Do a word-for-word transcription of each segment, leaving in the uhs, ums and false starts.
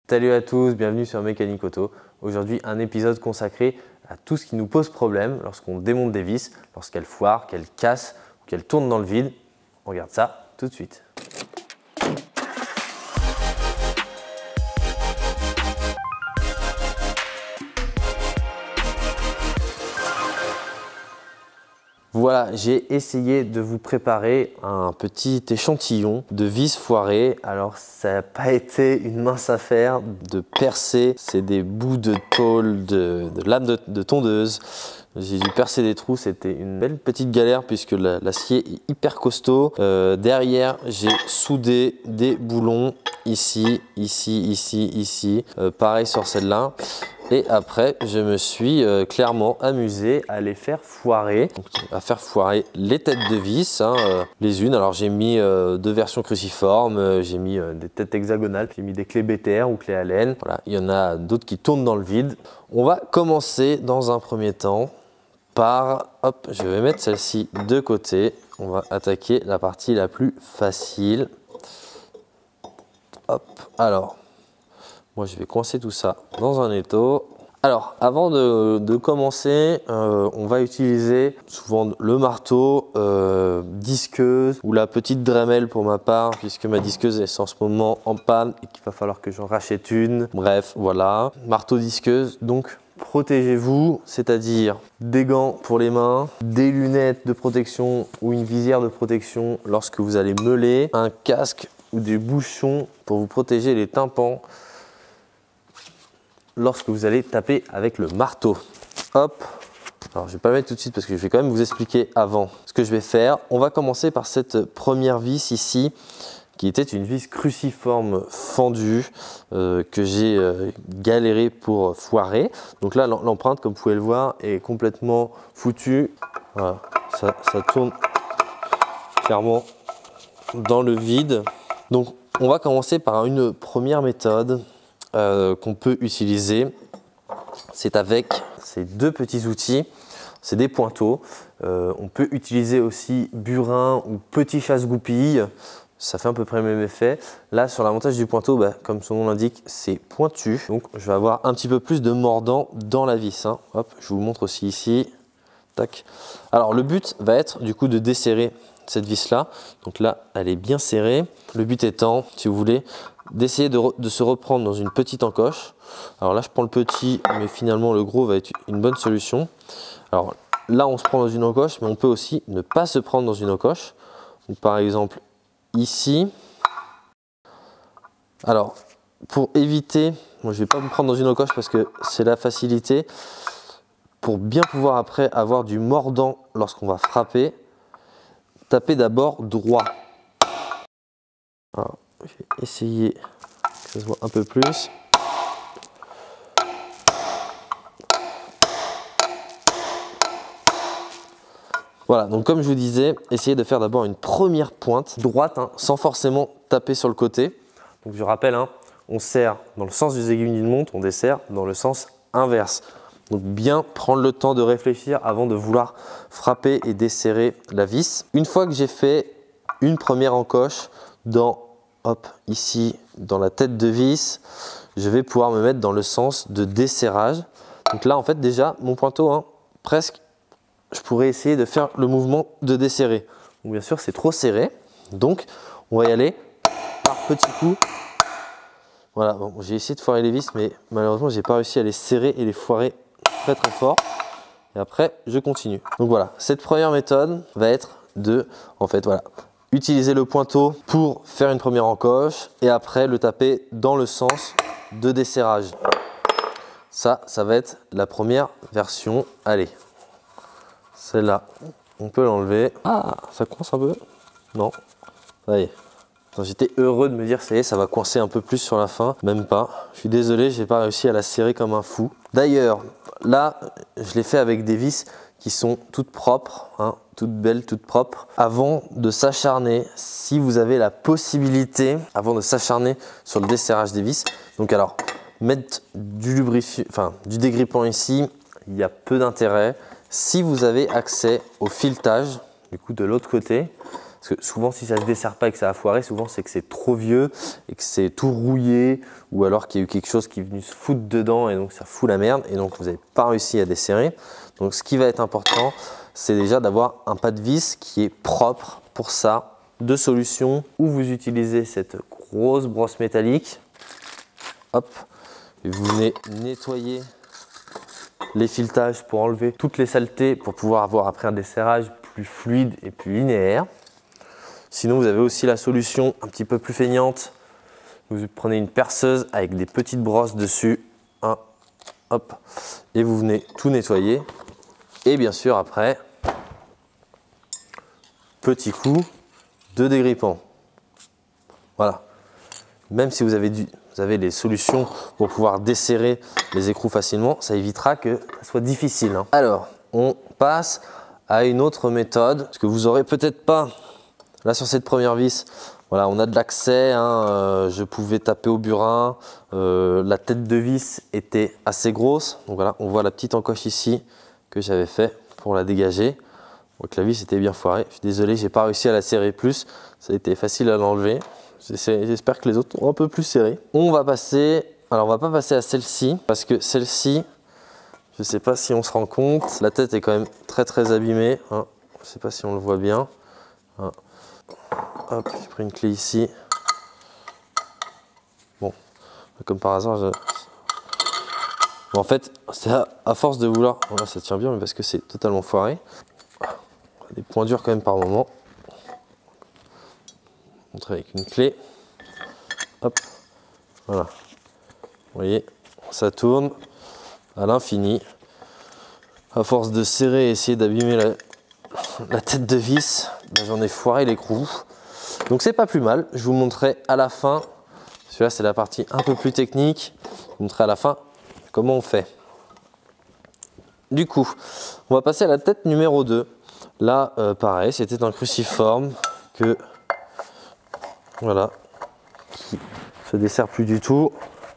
Salut à tous, bienvenue sur Mécanique Auto. Aujourd'hui, un épisode consacré à tout ce qui nous pose problème lorsqu'on démonte des vis, lorsqu'elles foirent, qu'elles cassent ou qu'elles tournent dans le vide. On regarde ça tout de suite. Voilà, j'ai essayé de vous préparer un petit échantillon de vis foirées. Alors, ça n'a pas été une mince affaire de percer. C'est des bouts de tôle, de, de lames de, de tondeuse. J'ai dû percer des trous, c'était une belle petite galère puisque l'acier est hyper costaud. Euh, derrière, j'ai soudé des boulons ici, ici, ici, ici. Euh, pareil sur celle-là. Et après, je me suis euh, clairement amusé à les faire foirer, donc, à faire foirer les têtes de vis, hein, euh, les unes. Alors j'ai mis euh, deux versions cruciformes, euh, j'ai mis euh, des têtes hexagonales, j'ai mis des clés B T R ou clés Allen. Voilà, il y en a d'autres qui tournent dans le vide. On va commencer dans un premier temps par, hop, je vais mettre celle-ci de côté. On va attaquer la partie la plus facile. Hop, alors. Moi, je vais coincer tout ça dans un étau. Alors, avant de, de commencer, euh, on va utiliser souvent le marteau, euh, disqueuse ou la petite Dremel pour ma part, puisque ma disqueuse est en ce moment en panne et qu'il va falloir que j'en rachète une. Bref, voilà. Marteau disqueuse, donc protégez-vous, c'est-à-dire des gants pour les mains, des lunettes de protection ou une visière de protection lorsque vous allez meuler, un casque ou des bouchons pour vous protéger les tympans lorsque vous allez taper avec le marteau. Hop. Alors je ne vais pas le mettre tout de suite parce que je vais quand même vous expliquer avant ce que je vais faire. On va commencer par cette première vis ici qui était une vis cruciforme fendue euh, que j'ai euh, galéré pour foirer. Donc là l'empreinte, comme vous pouvez le voir, est complètement foutue. Voilà. Ça, ça tourne clairement dans le vide. Donc on va commencer par une première méthode Euh, qu'on peut utiliser, c'est avec ces deux petits outils, c'est des pointeaux. Euh, on peut utiliser aussi burin ou petit chasse-goupille, ça fait à peu près le même effet. Là sur l'avantage du pointeau, bah, comme son nom l'indique, c'est pointu, donc je vais avoir un petit peu plus de mordant dans la vis, hein. Hop, je vous montre aussi ici. Tac. Alors le but va être du coup de desserrer cette vis là, donc là elle est bien serrée. Le but étant, si vous voulez, d'essayer de, de se reprendre dans une petite encoche. Alors là je prends le petit, mais finalement le gros va être une bonne solution. Alors là on se prend dans une encoche, mais on peut aussi ne pas se prendre dans une encoche. Donc, par exemple ici. Alors pour éviter, moi je ne vais pas me prendre dans une encoche parce que c'est la facilité. Pour bien pouvoir après avoir du mordant lorsqu'on va frapper, tapez d'abord droit. Alors, je vais essayer que ça se voit un peu plus. Voilà, donc comme je vous disais, essayez de faire d'abord une première pointe droite, hein, sans forcément taper sur le côté. Donc je rappelle, hein, on serre dans le sens des aiguilles d'une montre, on dessert dans le sens inverse. Donc bien prendre le temps de réfléchir avant de vouloir frapper et desserrer la vis. Une fois que j'ai fait une première encoche dans, hop, ici, dans la tête de vis, je vais pouvoir me mettre dans le sens de desserrage. Donc là, en fait, déjà, mon pointeau, hein, presque, je pourrais essayer de faire le mouvement de desserrer. Donc bien sûr, c'est trop serré. Donc, on va y aller par petits coups. Voilà, bon, j'ai essayé de foirer les vis, mais malheureusement, j'ai pas réussi à les serrer et les foirer très très fort. Et après, je continue. Donc voilà, cette première méthode va être de, en fait, voilà, utiliser le pointeau pour faire une première encoche et après le taper dans le sens de desserrage. Ça, ça va être la première version. Allez, celle-là, on peut l'enlever. Ah, ça coince un peu? Non, ça y est. J'étais heureux de me dire, ça y est, ça va coincer un peu plus sur la fin. Même pas. Je suis désolé, j'ai pas réussi à la serrer comme un fou. D'ailleurs, là, je l'ai fait avec des vis qui sont toutes propres, hein, toutes belles, toutes propres. Avant de s'acharner, si vous avez la possibilité, avant de s'acharner sur le desserrage des vis, donc alors, mettre du lubrifiant, enfin du dégrippant ici, il y a peu d'intérêt. Si vous avez accès au filetage, du coup de l'autre côté, Parce que souvent, si ça ne se dessert pas et que ça a foiré, souvent c'est que c'est trop vieux et que c'est tout rouillé, ou alors qu'il y a eu quelque chose qui est venu se foutre dedans et donc ça fout la merde et donc vous n'avez pas réussi à desserrer. Donc ce qui va être important, c'est déjà d'avoir un pas de vis qui est propre. Pour ça, deux solutions, où vous utilisez cette grosse brosse métallique, hop, et vous venez nettoyer les filetages pour enlever toutes les saletés pour pouvoir avoir après un desserrage plus fluide et plus linéaire. Sinon, vous avez aussi la solution un petit peu plus feignante. Vous prenez une perceuse avec des petites brosses dessus, un, hop, et vous venez tout nettoyer. Et bien sûr, après, petit coup de dégrippant. Voilà. Même si vous avez, du, vous avez les solutions pour pouvoir desserrer les écrous facilement, ça évitera que ça soit difficile. Hein. Alors, on passe à une autre méthode, parce que vous n'aurez peut-être pas, là sur cette première vis, voilà, on a de l'accès, hein, euh, je pouvais taper au burin, euh, la tête de vis était assez grosse, donc voilà, on voit la petite encoche ici que j'avais fait pour la dégager. Donc la vis était bien foirée, je suis désolé, j'ai pas réussi à la serrer plus, ça a été facile à l'enlever. J'espère que les autres ont un peu plus serré. On va passer, alors on va pas passer à celle-ci, parce que celle-ci, je sais pas si on se rend compte, la tête est quand même très très abîmée, hein. Je sais pas si on le voit bien. Hein. Hop, j'ai pris une clé ici. Bon, comme par hasard, je... bon, en fait, c'est à, à force de vouloir, bon, là ça tient bien, mais parce que c'est totalement foiré. Des points durs quand même par moment. Montrer avec une clé. Hop, voilà. Vous voyez, ça tourne à l'infini. À force de serrer et essayer d'abîmer la, la tête de vis, ben j'en ai foiré l'écrou. Donc c'est pas plus mal. Je vous montrerai à la fin. Celui-là c'est la partie un peu plus technique. Je vous montrerai à la fin comment on fait. Du coup, on va passer à la tête numéro deux. Là, euh, pareil, c'était un cruciforme que voilà, qui se dessert plus du tout.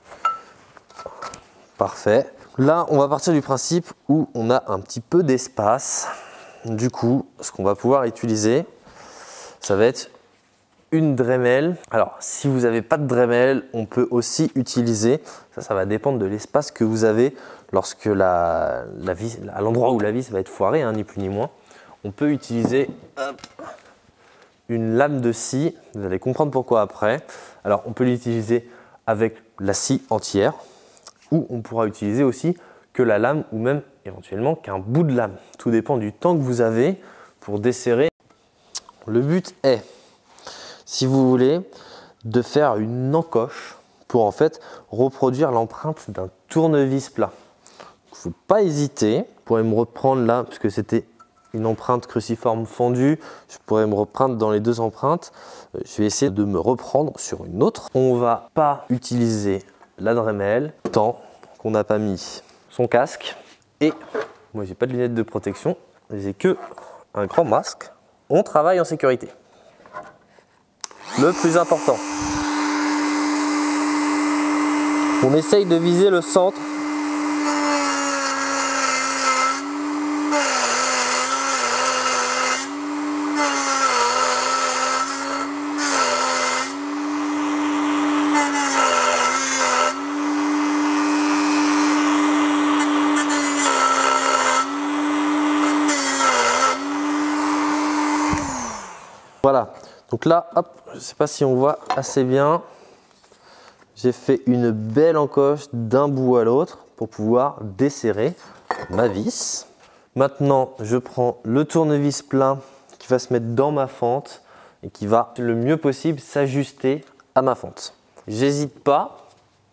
Parfait. Là, on va partir du principe où on a un petit peu d'espace. Du coup, ce qu'on va pouvoir utiliser, ça va être une Dremel. Alors, si vous n'avez pas de Dremel, on peut aussi utiliser, ça, ça va dépendre de l'espace que vous avez lorsque la, la vis, à l'endroit où la vis va être foirée, hein, ni plus ni moins. On peut utiliser hop, une lame de scie, vous allez comprendre pourquoi après. Alors on peut l'utiliser avec la scie entière ou on pourra utiliser aussi que la lame ou même éventuellement qu'un bout de lame. Tout dépend du temps que vous avez pour desserrer. Le but est, si vous voulez, de faire une encoche pour en fait reproduire l'empreinte d'un tournevis plat. Il ne faut pas hésiter, vous pourrez me reprendre là puisque c'était une empreinte cruciforme fendue, je pourrais me reprendre dans les deux empreintes. Je vais essayer de me reprendre sur une autre. On va pas utiliser la Dremel tant qu'on n'a pas mis son casque. Et moi j'ai pas de lunettes de protection, j'ai que un grand masque. On travaille en sécurité. Le plus important. On essaye de viser le centre. Voilà, donc là, hop, je ne sais pas si on voit assez bien, j'ai fait une belle encoche d'un bout à l'autre pour pouvoir desserrer ma vis. Maintenant, je prends le tournevis plein qui va se mettre dans ma fente et qui va le mieux possible s'ajuster à ma fente. J'hésite pas,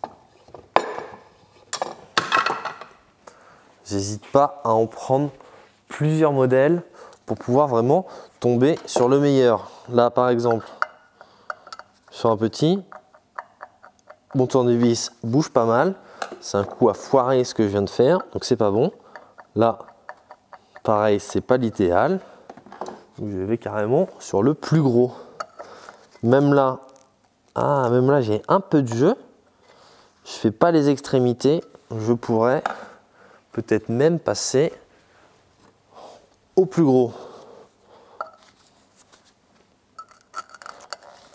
j'hésite pas à en prendre plusieurs modèles pour pouvoir vraiment tomber sur le meilleur. Là par exemple, sur un petit, mon tournevis bouge pas mal, c'est un coup à foirer ce que je viens de faire, donc c'est pas bon. Là, pareil, c'est pas l'idéal, je vais carrément sur le plus gros. Même là, ah, même là j'ai un peu de jeu, je fais pas les extrémités, je pourrais peut-être même passer au plus gros.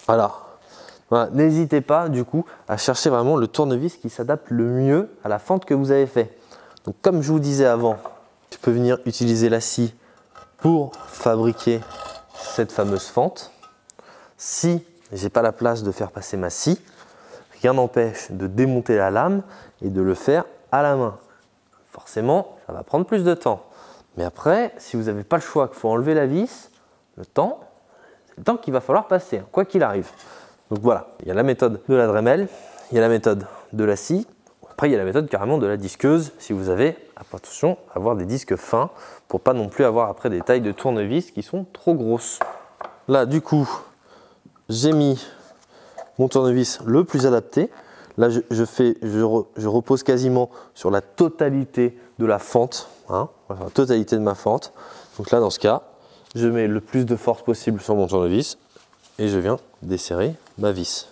Voilà. Voilà. N'hésitez pas du coup à chercher vraiment le tournevis qui s'adapte le mieux à la fente que vous avez fait. Donc comme je vous disais avant, je peux venir utiliser la scie pour fabriquer cette fameuse fente. Si j'ai pas la place de faire passer ma scie, rien n'empêche de démonter la lame et de le faire à la main. Forcément, ça va prendre plus de temps. Mais après, si vous n'avez pas le choix, qu'il faut enlever la vis, le temps, c'est le temps qu'il va falloir passer, hein, quoi qu'il arrive. Donc voilà, il y a la méthode de la Dremel, il y a la méthode de la scie. Après, il y a la méthode carrément de la disqueuse, si vous avez, attention, avoir des disques fins pour pas non plus avoir après des tailles de tournevis qui sont trop grosses. Là, du coup, j'ai mis mon tournevis le plus adapté. Là, je, je, fais, je, re, je repose quasiment sur la totalité de la fente, hein, la totalité de ma fente. Donc là, dans ce cas, je mets le plus de force possible sur mon tournevis et je viens desserrer ma vis.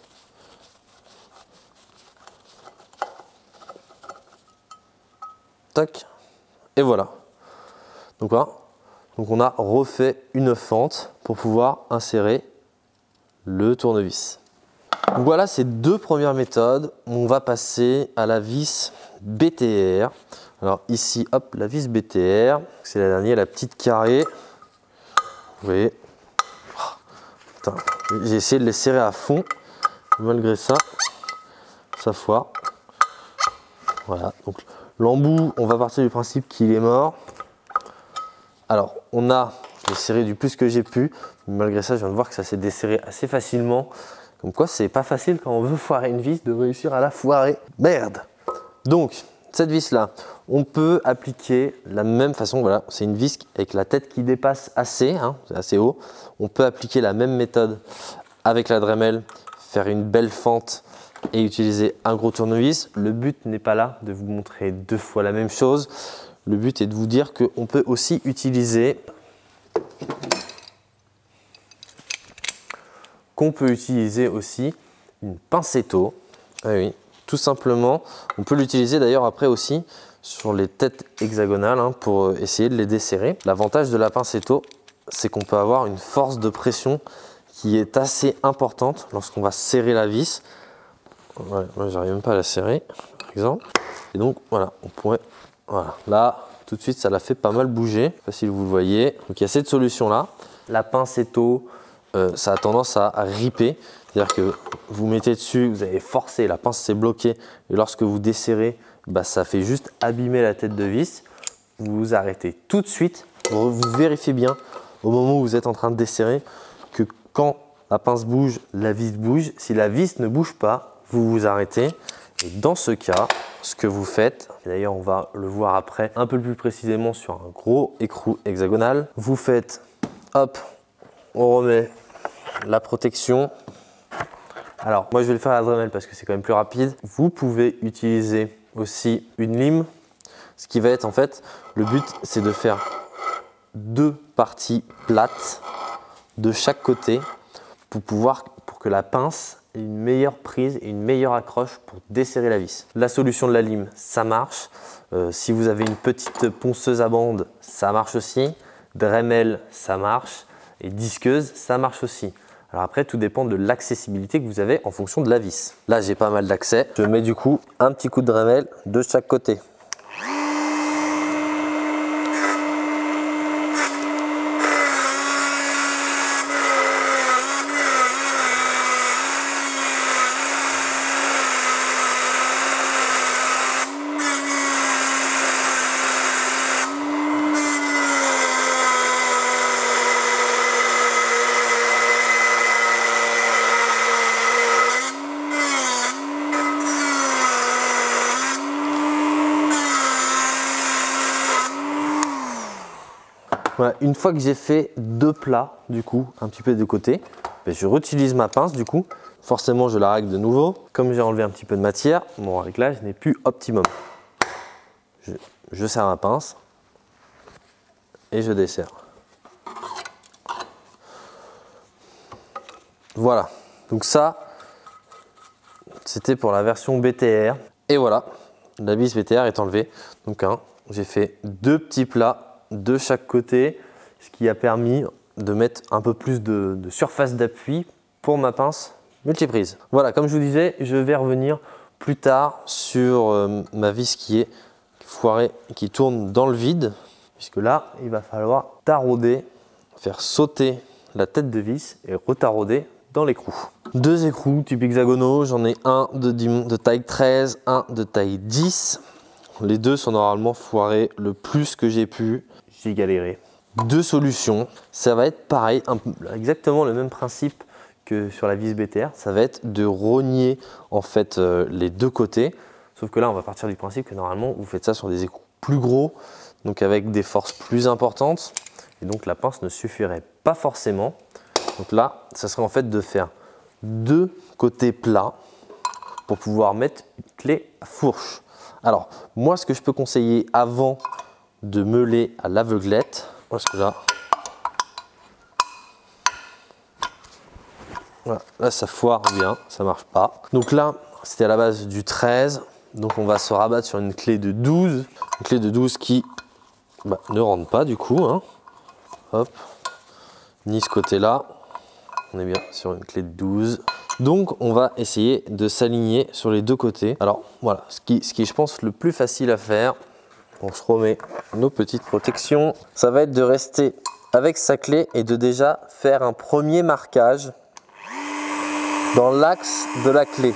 Tac, et voilà. Donc voilà. Donc on a refait une fente pour pouvoir insérer le tournevis. Donc voilà ces deux premières méthodes. On va passer à la vis B T R. Alors ici, hop, la vis B T R. C'est la dernière, la petite carrée. Vous voyez. J'ai essayé de les serrer à fond. Malgré ça, ça foire. Voilà. Donc l'embout, on va partir du principe qu'il est mort. Alors, on a, je l'ai serré du plus que j'ai pu. Malgré ça, je viens de voir que ça s'est desserré assez facilement. Comme quoi, c'est pas facile quand on veut foirer une vis de réussir à la foirer. Merde! Donc, cette vis-là, on peut appliquer la même façon. Voilà, c'est une vis avec la tête qui dépasse assez, hein, c'est assez haut. On peut appliquer la même méthode avec la Dremel, faire une belle fente et utiliser un gros tournevis. Le but n'est pas là de vous montrer deux fois la même chose. Le but est de vous dire qu'on peut aussi utiliser qu'on peut utiliser aussi une pincetto. Ah oui, tout simplement. On peut l'utiliser d'ailleurs après aussi sur les têtes hexagonales hein, pour essayer de les desserrer. L'avantage de la pincetto, c'est qu'on peut avoir une force de pression qui est assez importante lorsqu'on va serrer la vis. Ouais, moi, j'arrive même pas à la serrer, par exemple. Et donc, voilà, on pourrait. Voilà, là, tout de suite, ça l'a fait pas mal bouger. Je ne sais pas si vous le voyez. Donc, il y a cette solution-là. La pincetto, euh, ça a tendance à, à ripper. C'est-à-dire que vous mettez dessus, vous avez forcé, la pince s'est bloquée. Et lorsque vous desserrez, bah, ça fait juste abîmer la tête de vis. Vous vous arrêtez tout de suite. Vous, vous vérifiez bien au moment où vous êtes en train de desserrer que quand la pince bouge, la vis bouge. Si la vis ne bouge pas, vous vous arrêtez. Et dans ce cas, ce que vous faites, d'ailleurs on va le voir après un peu plus précisément sur un gros écrou hexagonal, vous faites, hop, on remet la protection. Alors moi je vais le faire à la Dremel parce que c'est quand même plus rapide. Vous pouvez utiliser aussi une lime. Ce qui va être en fait, le but c'est de faire deux parties plates de chaque côté pour pouvoir, pour que la pince ait une meilleure prise et une meilleure accroche pour desserrer la vis. La solution de la lime, ça marche. Euh, si vous avez une petite ponceuse à bande, ça marche aussi. Dremel, ça marche. Et disqueuse, ça marche aussi. Alors après, tout dépend de l'accessibilité que vous avez en fonction de la vis. Là, j'ai pas mal d'accès. Je mets du coup un petit coup de Dremel de chaque côté. Voilà, une fois que j'ai fait deux plats, du coup, un petit peu de côté, ben je réutilise ma pince, du coup. Forcément, je la règle de nouveau. Comme j'ai enlevé un petit peu de matière, mon réglage n'est plus optimum. Je, je serre ma pince et je desserre. Voilà, donc ça, c'était pour la version B T R. Et voilà, la vis B T R est enlevée. Donc, hein, j'ai fait deux petits plats de chaque côté, ce qui a permis de mettre un peu plus de, de surface d'appui pour ma pince multiprise. Voilà, comme je vous disais, je vais revenir plus tard sur euh, ma vis qui est foirée, qui tourne dans le vide, puisque là, il va falloir tarauder, faire sauter la tête de vis et retarauder dans l'écrou. Deux écrous type hexagonaux, j'en ai un de, de taille treize, un de taille dix. Les deux sont normalement foirés le plus que j'ai pu. J'ai galéré. Deux solutions, ça va être pareil, un, exactement le même principe que sur la vis B T R. Ça va être de rogner en fait euh, les deux côtés. Sauf que là, on va partir du principe que normalement, vous faites ça sur des écrous plus gros, donc avec des forces plus importantes. Et donc la pince ne suffirait pas forcément. Donc là, ça serait en fait de faire deux côtés plats pour pouvoir mettre une clé à fourche. Alors, moi, ce que je peux conseiller avant de meuler à l'aveuglette, parce que là, voilà, là, ça foire bien, ça marche pas. Donc là, c'était à la base du treize, donc on va se rabattre sur une clé de douze, une clé de douze qui bah, ne rentre pas du coup, hein. Hop, ni ce côté-là. On est bien sur une clé de douze. Donc, on va essayer de s'aligner sur les deux côtés. Alors, voilà, ce qui, ce qui est, je pense, le plus facile à faire, on se remet nos petites protections, ça va être de rester avec sa clé et de déjà faire un premier marquage dans l'axe de la clé.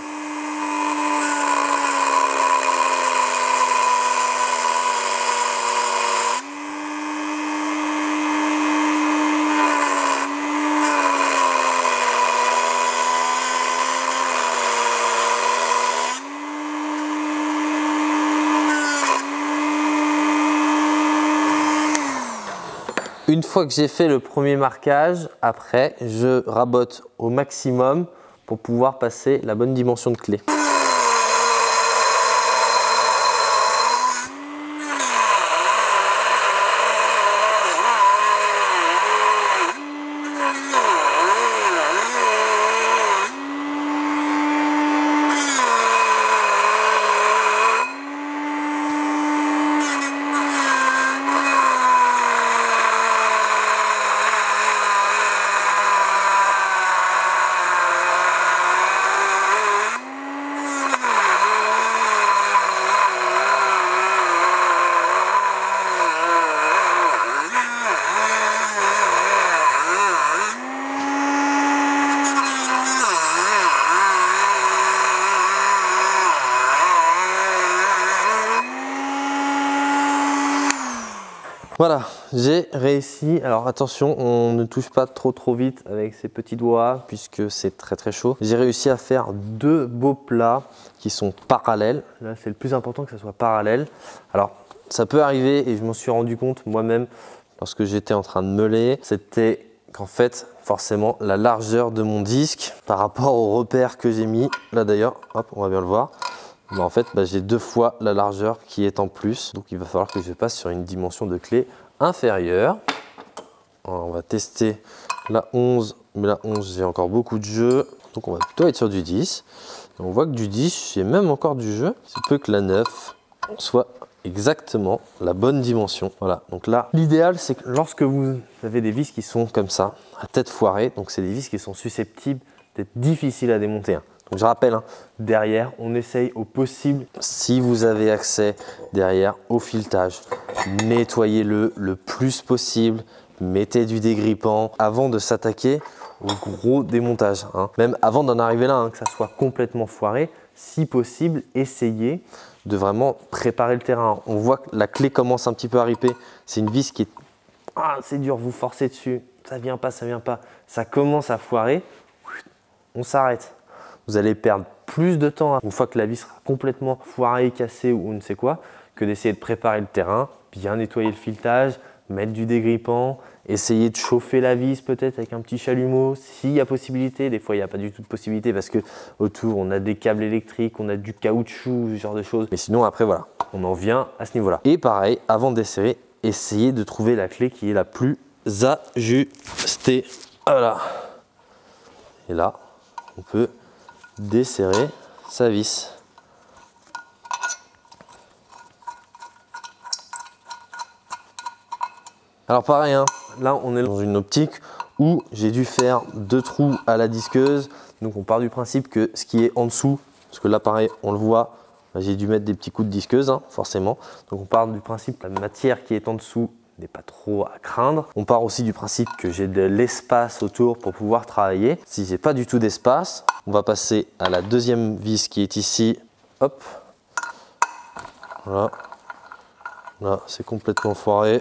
Une fois que j'ai fait le premier marquage, après, je rabote au maximum pour pouvoir passer la bonne dimension de clé. Voilà, j'ai réussi. Alors attention, on ne touche pas trop trop vite avec ses petits doigts puisque c'est très très chaud. J'ai réussi à faire deux beaux plats qui sont parallèles. Là, c'est le plus important que ça soit parallèle. Alors, ça peut arriver et je m'en suis rendu compte moi-même lorsque j'étais en train de meuler. C'était qu'en fait, forcément, la largeur de mon disque par rapport au repère que j'ai mis. Là d'ailleurs, hop, on va bien le voir. Bah en fait, bah, j'ai deux fois la largeur qui est en plus. Donc, il va falloir que je passe sur une dimension de clé inférieure. Alors, on va tester la onze. Mais la onze, j'ai encore beaucoup de jeu. Donc, on va plutôt être sur du dix. Et on voit que du dix, j'ai même encore du jeu. Il se peut que la neuf soit exactement la bonne dimension. Voilà. Donc là, l'idéal, c'est que lorsque vous avez des vis qui sont comme ça, à tête foirée, donc c'est des vis qui sont susceptibles d'être difficiles à démonter. Hein. Donc je rappelle, hein, derrière, on essaye au possible, si vous avez accès derrière au filetage, nettoyez-le le plus possible, mettez du dégrippant avant de s'attaquer au gros démontage. Hein. Même avant d'en arriver là, hein, que ça soit complètement foiré, si possible, essayez de vraiment préparer le terrain. On voit que la clé commence un petit peu à riper. C'est une vis qui est... Ah, c'est dur, vous forcez dessus, ça vient pas, ça vient pas. Ça commence à foirer, on s'arrête. Vous allez perdre plus de temps une fois que la vis sera complètement foirée, cassée ou on ne sait quoi, que d'essayer de préparer le terrain, bien nettoyer le filetage, mettre du dégrippant, essayer de chauffer la vis peut-être avec un petit chalumeau, s'il y a possibilité. Des fois, il n'y a pas du tout de possibilité parce que autour, on a des câbles électriques, on a du caoutchouc, ce genre de choses. Mais sinon, après, voilà, on en vient à ce niveau-là. Et pareil, avant de desserrer, essayez de trouver la clé qui est la plus ajustée. Voilà. Et là, on peut desserrer sa vis. Alors pareil, hein, là on est dans une optique où j'ai dû faire deux trous à la disqueuse. Donc on part du principe que ce qui est en dessous, parce que là pareil on le voit, j'ai dû mettre des petits coups de disqueuse hein, forcément. Donc on part du principe que la matière qui est en dessous n'est pas trop à craindre. On part aussi du principe que j'ai de l'espace autour pour pouvoir travailler. Si j'ai pas du tout d'espace, on va passer à la deuxième vis qui est ici. Hop, voilà, là c'est complètement foiré.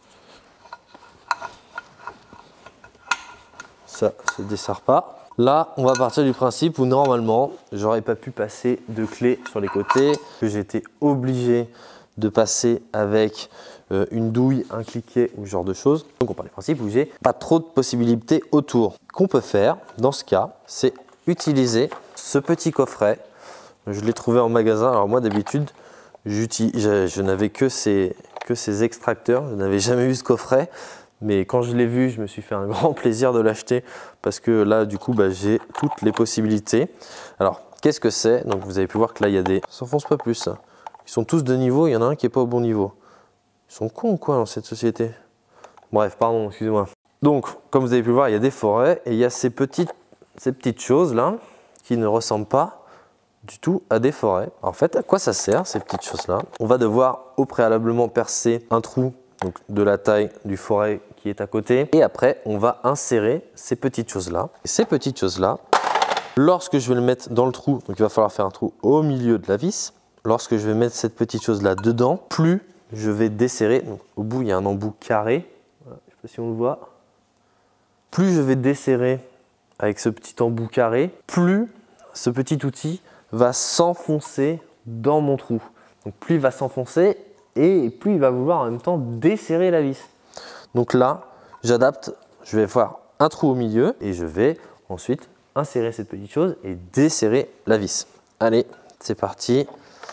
Ça se desserre pas. Là, on va partir du principe où normalement, j'aurais pas pu passer de clé sur les côtés, que j'étais obligé de passer avec euh, une douille, un cliquet ou ce genre de choses. Donc on part du principe où j'ai pas trop de possibilités autour. Qu'on peut faire dans ce cas, c'est utiliser ce petit coffret. Je l'ai trouvé en magasin. Alors moi d'habitude, je, je n'avais que ces, que ces extracteurs. Je n'avais jamais eu ce coffret. Mais quand je l'ai vu, je me suis fait un grand plaisir de l'acheter parce que là, du coup, bah, j'ai toutes les possibilités. Alors, qu'est-ce que c'est? Donc, vous avez pu voir que là, il y a des... Ça s'enfonce pas plus, ça. Ils sont tous de niveau, il y en a un qui n'est pas au bon niveau. Ils sont cons, quoi, dans cette société. Bref, pardon, excusez-moi. Donc, comme vous avez pu le voir, il y a des forêts et il y a ces petites, ces petites choses-là qui ne ressemblent pas du tout à des forêts. En fait, à quoi ça sert, ces petites choses-là? On va devoir au préalablement percer un trou donc de la taille du forêt qui est à côté. Et après, on va insérer ces petites choses-là. Et ces petites choses-là, lorsque je vais le mettre dans le trou, donc il va falloir faire un trou au milieu de la vis. Lorsque je vais mettre cette petite chose-là dedans, plus je vais desserrer. Donc, au bout, il y a un embout carré. Voilà, je ne sais pas si on le voit. Plus je vais desserrer avec ce petit embout carré, plus ce petit outil va s'enfoncer dans mon trou. Donc, plus il va s'enfoncer et plus il va vouloir en même temps desserrer la vis. Donc là, j'adapte, je vais faire un trou au milieu et je vais ensuite insérer cette petite chose et desserrer la vis. Allez, c'est parti,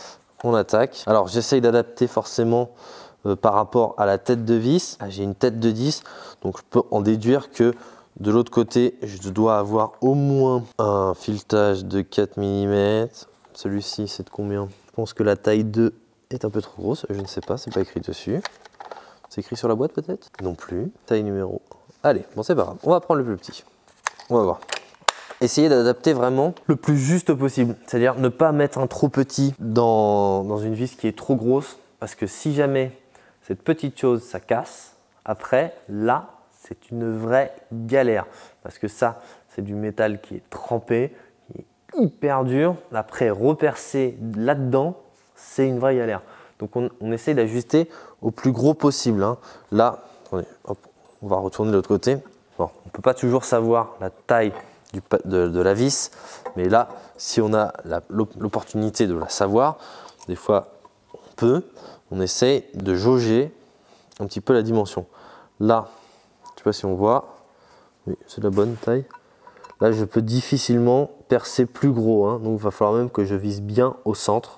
on attaque. Alors j'essaye d'adapter forcément euh, par rapport à la tête de vis. Ah, j'ai une tête de dix, donc je peux en déduire que de l'autre côté, je dois avoir au moins un filetage de quatre millimètres. Celui-ci, c'est de combien? Je pense que la taille deux est un peu trop grosse, je ne sais pas, c'est pas écrit dessus. C'est écrit sur la boîte peut-être? Non plus. Taille numéro. Allez, bon c'est pas grave. On va prendre le plus petit. On va voir. Essayez d'adapter vraiment le plus juste possible. C'est-à-dire ne pas mettre un trop petit dans, dans une vis qui est trop grosse. Parce que si jamais cette petite chose, ça casse, après, là, c'est une vraie galère. Parce que ça, c'est du métal qui est trempé, qui est hyper dur. Après, repercer là-dedans, c'est une vraie galère. Donc on, on essaie d'ajuster au plus gros possible. Hein. Là, attendez, hop, on va retourner de l'autre côté. Bon, on ne peut pas toujours savoir la taille du, de, de la vis, mais là, si on a l'opportunité de la savoir, des fois on peut, on essaie de jauger un petit peu la dimension. Là, je ne sais pas si on voit, oui, c'est la bonne taille. Là, je peux difficilement percer plus gros, hein, donc il va falloir même que je vise bien au centre.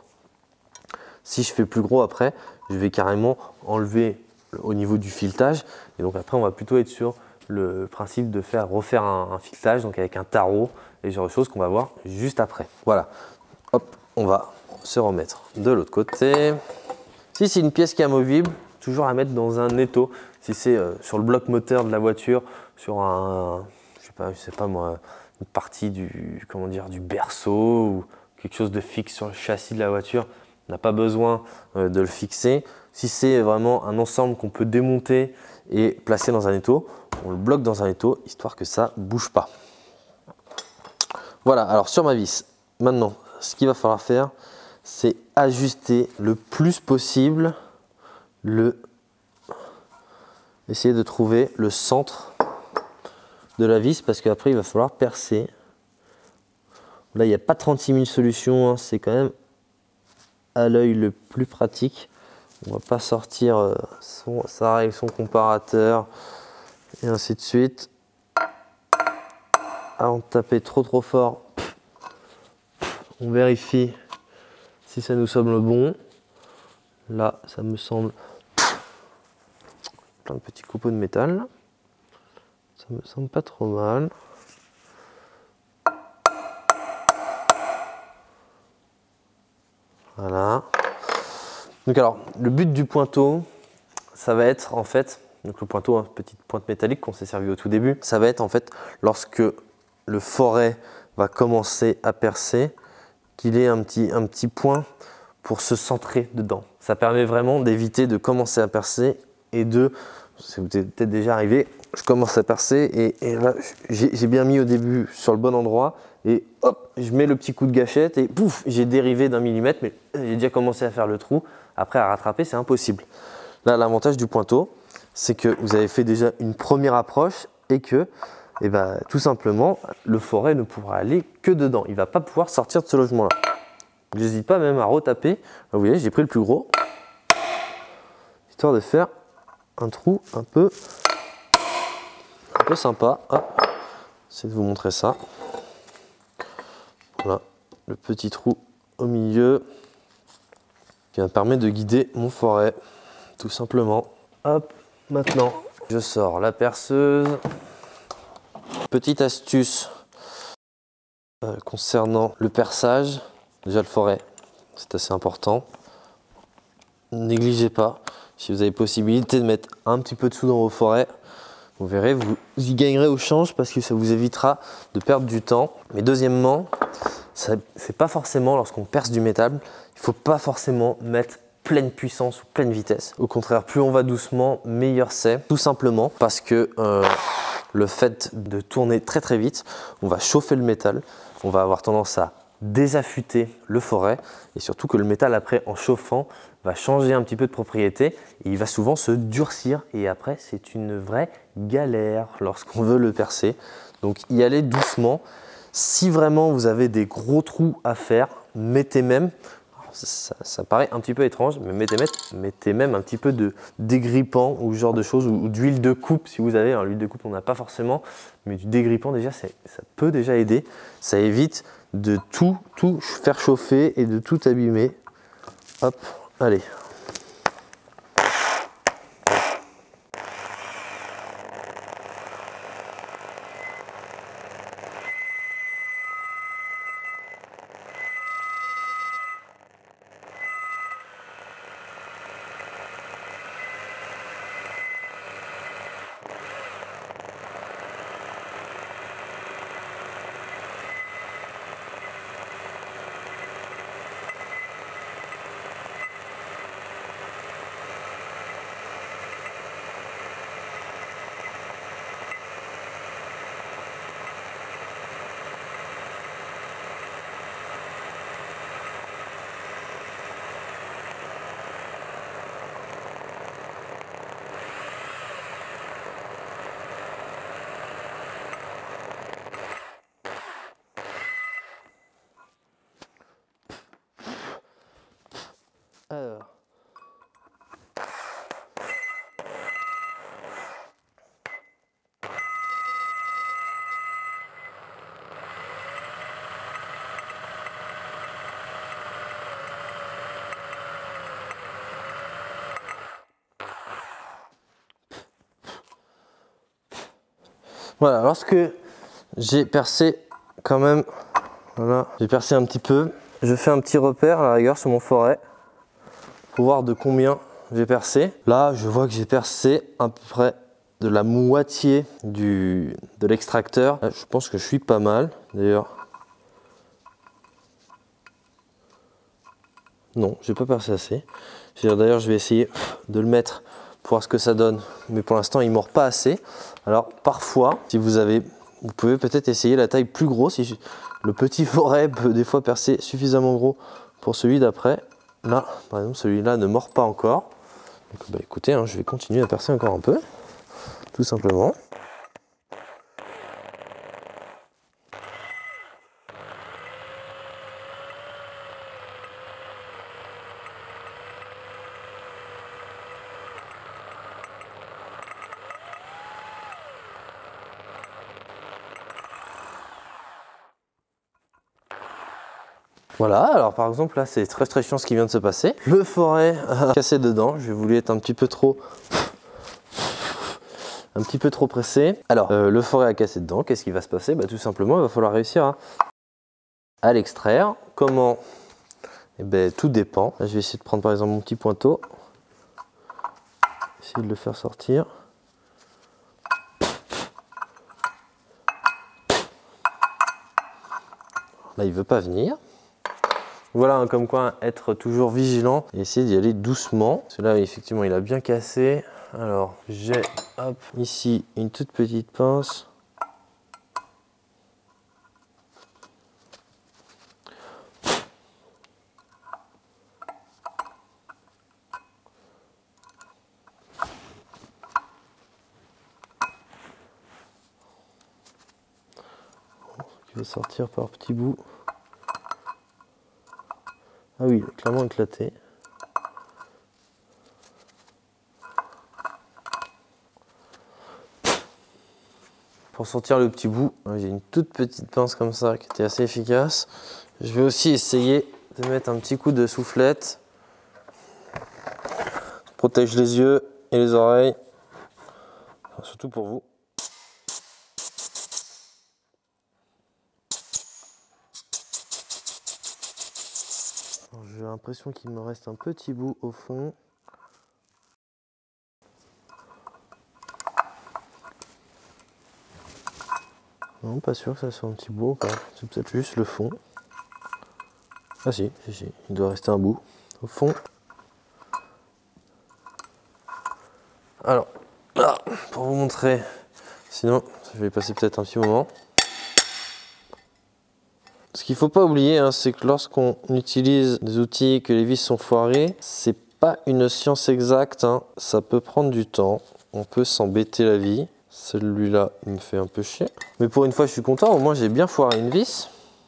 Si je fais plus gros après, je vais carrément enlever au niveau du filetage. Et donc après, on va plutôt être sur le principe de faire refaire un, un filetage, donc avec un tarot et ce genre de choses qu'on va voir juste après. Voilà, hop, on va se remettre de l'autre côté. Si c'est une pièce qui est amovible, toujours à mettre dans un étau. Si c'est euh, sur le bloc moteur de la voiture, sur un, je sais pas, je sais pas moi, une partie du, comment dire, du berceau ou quelque chose de fixe sur le châssis de la voiture, on n'a pas besoin euh, de le fixer. Si c'est vraiment un ensemble qu'on peut démonter et placer dans un étau, on le bloque dans un étau histoire que ça ne bouge pas. Voilà, alors sur ma vis, maintenant, ce qu'il va falloir faire, c'est ajuster le plus possible le... Essayer de trouver le centre de la vis parce qu'après il va falloir percer. Là, il n'y a pas trente-six mille solutions, hein, c'est quand même à l'œil le plus pratique. On va pas sortir euh, son, sa règle, son comparateur et ainsi de suite. Avant de taper trop trop fort, on vérifie si ça nous semble bon. Là, ça me semble plein de petits copeaux de métal. Ça me semble pas trop mal. Voilà. Donc alors, le but du pointeau, ça va être en fait donc le pointeau, hein, petite pointe métallique qu'on s'est servi au tout début, ça va être en fait lorsque le forêt va commencer à percer, qu'il ait un petit, un petit point pour se centrer dedans. Ça permet vraiment d'éviter de commencer à percer et de, ça vous est peut-être déjà arrivé, je commence à percer et, et là j'ai bien mis au début sur le bon endroit et hop, je mets le petit coup de gâchette et pouf, j'ai dérivé d'un millimètre, mais j'ai déjà commencé à faire le trou. Après à rattraper, c'est impossible. Là, l'avantage du pointeau, c'est que vous avez fait déjà une première approche et que, eh ben, tout simplement, le forêt ne pourra aller que dedans. Il ne va pas pouvoir sortir de ce logement-là. J'hésite pas même à retaper. Vous voyez, j'ai pris le plus gros, histoire de faire un trou un peu, un peu sympa. J'essaie de vous montrer ça. Voilà, le petit trou au milieu qui va me permettre de guider mon forêt, tout simplement. Hop, maintenant, je sors la perceuse. Petite astuce euh, concernant le perçage. Déjà le forêt, c'est assez important. Négligez pas. Si vous avez possibilité de mettre un petit peu de sous dans vos forêts, vous verrez, vous y gagnerez au change parce que ça vous évitera de perdre du temps. Mais deuxièmement, c'est pas forcément lorsqu'on perce du métal, il faut pas forcément mettre pleine puissance ou pleine vitesse. Au contraire, plus on va doucement, meilleur c'est. Tout simplement parce que euh, le fait de tourner très très vite, on va chauffer le métal, on va avoir tendance à désaffûter le forêt et surtout que le métal après en chauffant va changer un petit peu de propriété et il va souvent se durcir et après c'est une vraie galère lorsqu'on veut le percer. Donc y aller doucement. Si vraiment vous avez des gros trous à faire, mettez même, ça, ça paraît un petit peu étrange, mais mettez, mettez même un petit peu de dégrippant ou ce genre de choses, ou, ou d'huile de coupe si vous avez. L'huile de coupe on n'a pas forcément, mais du dégrippant déjà ça peut déjà aider. Ça évite de tout, tout faire chauffer et de tout abîmer. Hop, allez. Alors. Voilà, lorsque j'ai percé quand même, voilà, j'ai percé un petit peu, je fais un petit repère à la rigueur sur mon forêt pour voir de combien j'ai percé. Là, je vois que j'ai percé à peu près de la moitié du, de l'extracteur. Je pense que je suis pas mal, d'ailleurs. Non, j'ai pas percé assez. D'ailleurs, je vais essayer de le mettre pour voir ce que ça donne. Mais pour l'instant, il ne mord pas assez. Alors, parfois, si vous avez, vous pouvez peut-être essayer la taille plus grosse. Si le petit forêt peut des fois percer suffisamment gros pour celui d'après. Là, par exemple, celui-là ne mord pas encore. Donc, bah, écoutez, hein, je vais continuer à percer encore un peu, tout simplement. Voilà, alors par exemple là c'est très très chiant ce qui vient de se passer. Le forêt a cassé dedans, j'ai voulu être un petit peu trop un petit peu trop pressé. Alors euh, le forêt a cassé dedans, qu'est-ce qui va se passer? Bah, tout simplement il va falloir réussir à, à l'extraire. Comment? Eh ben, tout dépend. Là, je vais essayer de prendre par exemple mon petit pointeau, essayer de le faire sortir. là il veut pas venir. Voilà, hein, comme quoi être toujours vigilant et essayer d'y aller doucement. Parce que là effectivement il a bien cassé. Alors j'ai hop ici une toute petite pince. Qui va sortir par petits bouts. Ah oui, il a clairement éclaté. Pour sortir le petit bout, j'ai une toute petite pince comme ça qui était assez efficace. Je vais aussi essayer de mettre un petit coup de soufflette. Ça protège les yeux et les oreilles. Enfin, surtout pour vous. J'ai l'impression qu'il me reste un petit bout au fond. Non, pas sûr que ça soit un petit bout. C'est peut-être juste le fond. Ah si, si, si, il doit rester un bout au fond. Alors, là, pour vous montrer, sinon je vais y passer peut-être un petit moment. Ce qu'il ne faut pas oublier, hein, c'est que lorsqu'on utilise des outils et que les vis sont foirées, c'est pas une science exacte, hein. Ça peut prendre du temps, on peut s'embêter la vie. Celui-là, il me fait un peu chier. Mais pour une fois, je suis content, au moins j'ai bien foiré une vis.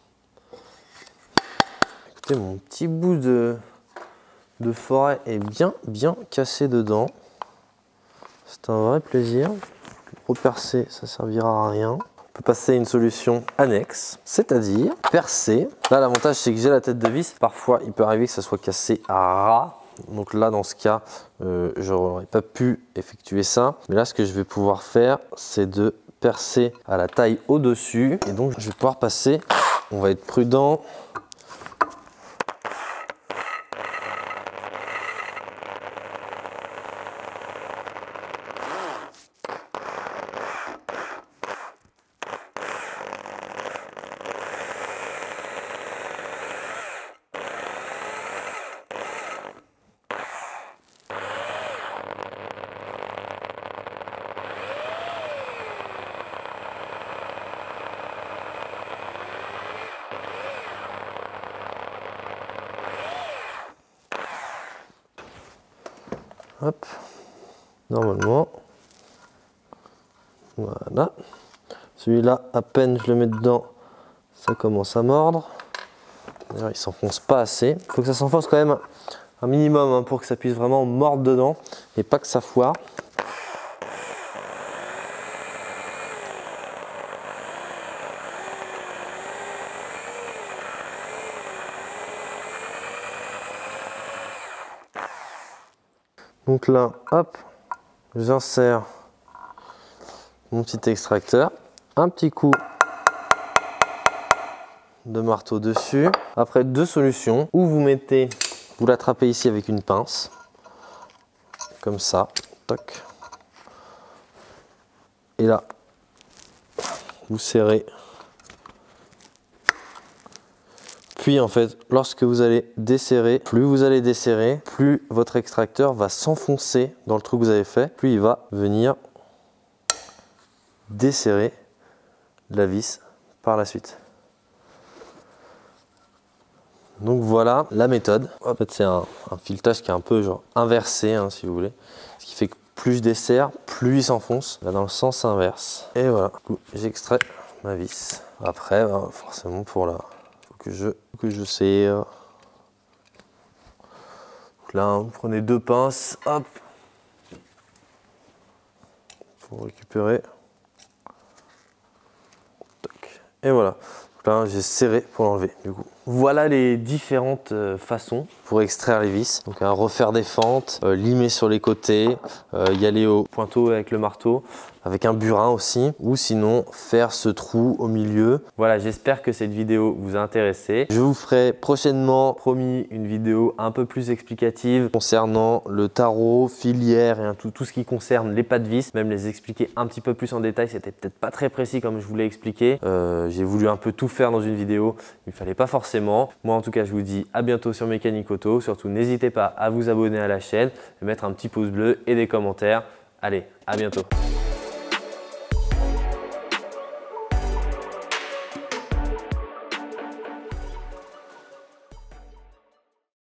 Écoutez, mon petit bout de, de forêt est bien, bien cassé dedans. C'est un vrai plaisir. Repercer, ça servira à rien. On peut passer à une solution annexe, c'est-à-dire percer. Là, l'avantage, c'est que j'ai la tête de vis. Parfois, il peut arriver que ça soit cassé à ras. Donc là, dans ce cas, euh, je n'aurais pas pu effectuer ça. Mais là, ce que je vais pouvoir faire, c'est de percer à la taille au-dessus. Et donc, je vais pouvoir passer. On va être prudent. Hop, normalement, voilà. Celui-là, à peine je le mets dedans, ça commence à mordre. D'ailleurs, il s'enfonce pas assez. Il faut que ça s'enfonce quand même un minimum hein, pour que ça puisse vraiment mordre dedans et pas que ça foire. Donc là, hop, j'insère mon petit extracteur, un petit coup de marteau dessus. Après, deux solutions. Ou vous mettez, vous l'attrapez ici avec une pince, comme ça, toc. Et là, vous serrez. Puis en fait, lorsque vous allez desserrer, plus vous allez desserrer, plus votre extracteur va s'enfoncer dans le trou que vous avez fait, plus il va venir desserrer la vis par la suite. Donc voilà la méthode. En fait, c'est un, un filetage qui est un peu genre inversé, hein, si vous voulez. Ce qui fait que plus je desserre, plus il s'enfonce. Là, dans le sens inverse. Et voilà, j'extrais ma vis. Après, bah, forcément, pour la, faut que je, que je serre. Donc là, vous prenez deux pinces, hop, pour récupérer. Et voilà. Donc là, j'ai serré pour l'enlever, du coup. Voilà les différentes euh, façons pour extraire les vis. Donc hein, refaire des fentes, euh, limer sur les côtés, euh, y aller au pointeau avec le marteau, avec un burin aussi, ou sinon faire ce trou au milieu. Voilà, j'espère que cette vidéo vous a intéressé. Je vous ferai prochainement, promis, une vidéo un peu plus explicative concernant le tarot, filière et hein, tout, tout ce qui concerne les pas de vis, même les expliquer un petit peu plus en détail. C'était peut-être pas très précis comme je vous l'ai expliqué. Euh, j'ai voulu un peu tout faire dans une vidéo, il ne fallait pas forcément. Moi en tout cas, je vous dis à bientôt sur Mécanique Auto. Surtout, n'hésitez pas à vous abonner à la chaîne, mettre un petit pouce bleu et des commentaires. Allez, à bientôt.